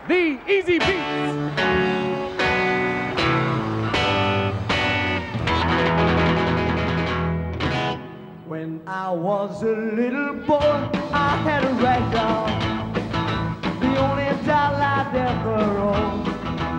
the Easybeats. When I was a little boy, I had a rag doll, the only doll I'd ever owned.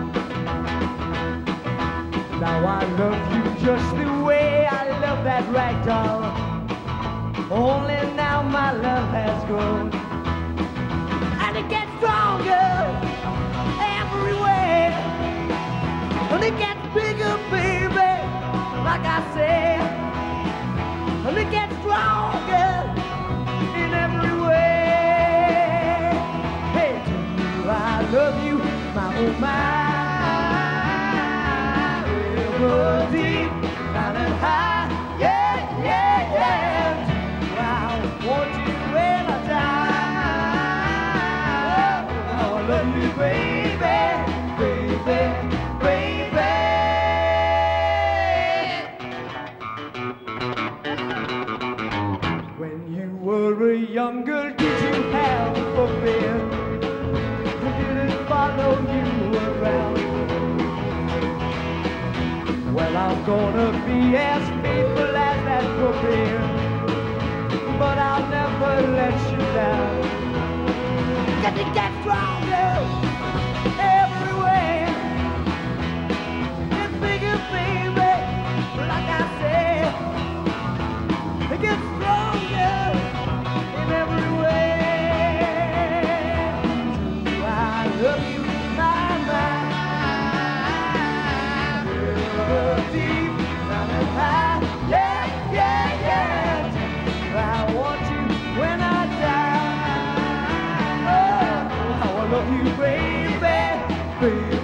Now I love you just the way I love that rag doll, only now my love has grown. And it gets stronger everywhere, and it gets bigger, baby, like I said. And it gets stronger in every way. Hey, do I love you, my oh my. River deep, down and high, yeah, yeah, yeah. Do I want you when I die? Oh, I love you, baby, baby, baby. When you were a young girl, did you have a fear? Did it follow you around? Well, I'm gonna be as faithful as that puppy, but I'll never let you down. 'Cause it gets stronger everywhere. It's bigger, baby, like I said. It gets stronger in every way. Do I love you, my river deep, down and high, yeah, yeah, yeah. Do I want you when I die? Oh, how I love you, baby, baby.